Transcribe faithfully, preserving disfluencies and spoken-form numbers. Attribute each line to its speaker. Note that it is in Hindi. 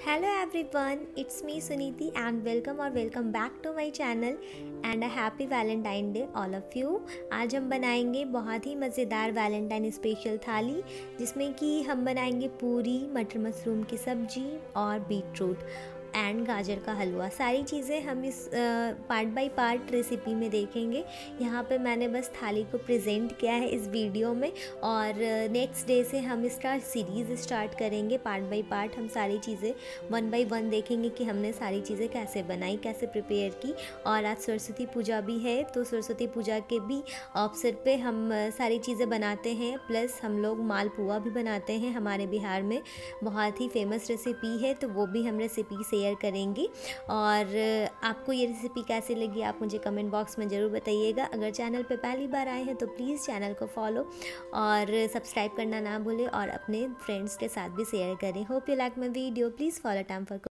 Speaker 1: Hello everyone, it's me Suniti and welcome or welcome back to my channel and a happy Valentine Day all of you। आज हम बनाएंगे बहुत ही मज़ेदार वैलेंटाइन स्पेशल थाली जिसमें कि हम बनाएंगे पूरी, मटर मशरूम की सब्जी और बीट रूट एंड गाजर का हलवा। सारी चीज़ें हम इस पार्ट बाय पार्ट रेसिपी में देखेंगे। यहाँ पे मैंने बस थाली को प्रेजेंट किया है इस वीडियो में और नेक्स्ट डे से हम इसका सीरीज़ स्टार्ट करेंगे। पार्ट बाय पार्ट हम सारी चीज़ें वन बाय वन देखेंगे कि हमने सारी चीज़ें कैसे बनाई, कैसे प्रिपेयर की। और आज सरस्वती पूजा भी है तो सरस्वती पूजा के भी अवसर पे हम सारी चीज़ें बनाते हैं। प्लस हम लोग मालपुआ भी बनाते हैं, हमारे बिहार में बहुत ही फेमस रेसिपी है तो वो भी हम रेसिपी शेयर करेंगे। और आपको ये रेसिपी कैसी लगी आप मुझे कमेंट बॉक्स में ज़रूर बताइएगा। अगर चैनल पे पहली बार आए हैं तो प्लीज़ चैनल को फॉलो और सब्सक्राइब करना ना भूलें और अपने फ्रेंड्स के साथ भी शेयर करें। Hope you like my video, please follow time for